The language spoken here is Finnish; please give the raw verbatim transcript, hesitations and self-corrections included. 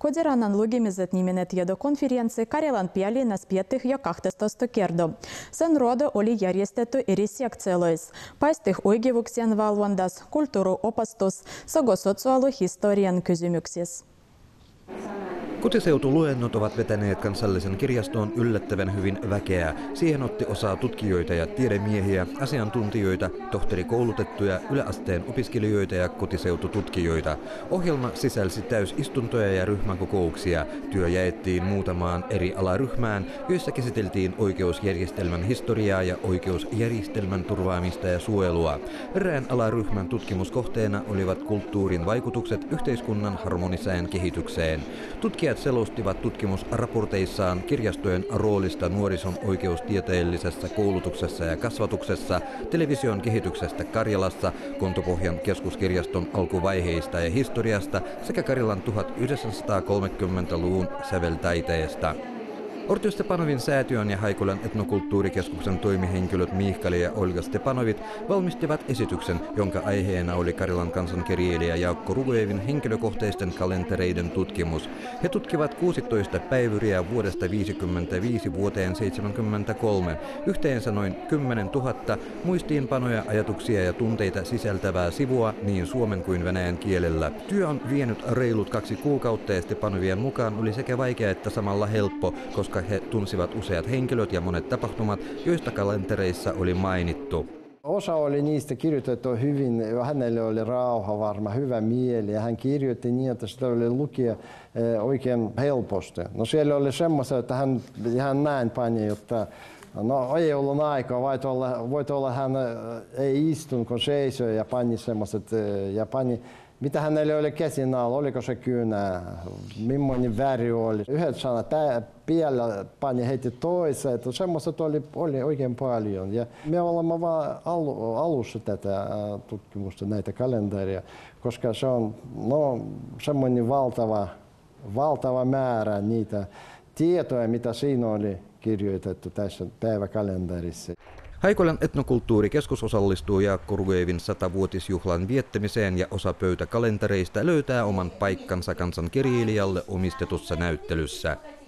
Kodirannan lukemiset niminen tiedokonferenssi Karjalan Pielinas pietih jo kaksitoista kertaa. Sen ruodo oli järjestetty eri sektsieloissa. Paistih oikeuksien valvontas, kulttuuriopastus sekä sosiaalihistorian kysymyksissä. Kotiseutuluennot ovat vetäneet kansallisen kirjastoon yllättävän hyvin väkeä. Siihen otti osaa tutkijoita ja tiedemiehiä, asiantuntijoita, tohtorikoulutettuja, yläasteen opiskelijoita ja kotiseutututkijoita. Ohjelma sisälsi täysistuntoja ja ryhmäkokouksia. Työ jaettiin muutamaan eri alaryhmään, joissa käsiteltiin oikeusjärjestelmän historiaa ja oikeusjärjestelmän turvaamista ja suojelua. Erään alaryhmän tutkimuskohteena olivat kulttuurin vaikutukset yhteiskunnan harmoniseen kehitykseen. Tutkijat selostivat tutkimusraporteissaan kirjastojen roolista nuorison oikeustieteellisessä koulutuksessa ja kasvatuksessa, television kehityksestä Karjalassa, Kontopohjan keskuskirjaston alkuvaiheista ja historiasta sekä Karjalan tuhatyhdeksänsataakolmekymmentäluvun säveltaiteesta. Ortio Stepanovin säätiön ja Haikolan etnokulttuurikeskuksen toimihenkilöt Miihkali ja Olga Stepanovit valmistivat esityksen, jonka aiheena oli Karjalan kansankirjailija Jaakko Rugoevin henkilökohtaisten kalentereiden tutkimus. He tutkivat kuusitoista päivyriä vuodesta viisikymmentäviisi vuoteen seitsemänkymmentäkolme, yhteensä noin kymmenen tuhatta muistiinpanoja, ajatuksia ja tunteita sisältävää sivua niin suomen kuin venäjän kielellä. Työ on vienyt reilut kaksi kuukautta ja Stepanovien mukaan oli sekä vaikea että samalla helppo, koska he tunsivat useat henkilöt ja monet tapahtumat, joista kalentereissa oli mainittu. Osa oli niistä kirjoitettu hyvin, hänelle oli rauha varma, hyvä mieli ja hän kirjoitti niin, että sitä oli lukea oikein helposti. No siellä oli semmoista, että hän ihan näin pani, että no ei ollut aikaa, voit olla, voit olla hän ei istunut, kun seisoi ja pani semmoiset ja pani. Mitä hänelle oli käsin alla, oliko se kynä, millainen väri oli. Yhdet sanat piellä pani heti toiseen, että semmoista oli, oli oikein paljon. Ja me olemme vain alu, alussa tätä tutkimusta, näitä kalenteria, koska se on no, semmoinen valtava, valtava määrä niitä tietoja, mitä siinä oli kirjoitettu tässä päiväkalenterissa. Haikolan etnokulttuurikeskus osallistuu Jaakko Rugoevin satavuotisjuhlan viettämiseen ja osa pöytäkalentereista löytää oman paikkansa kansankirjailijalle omistetussa näyttelyssä.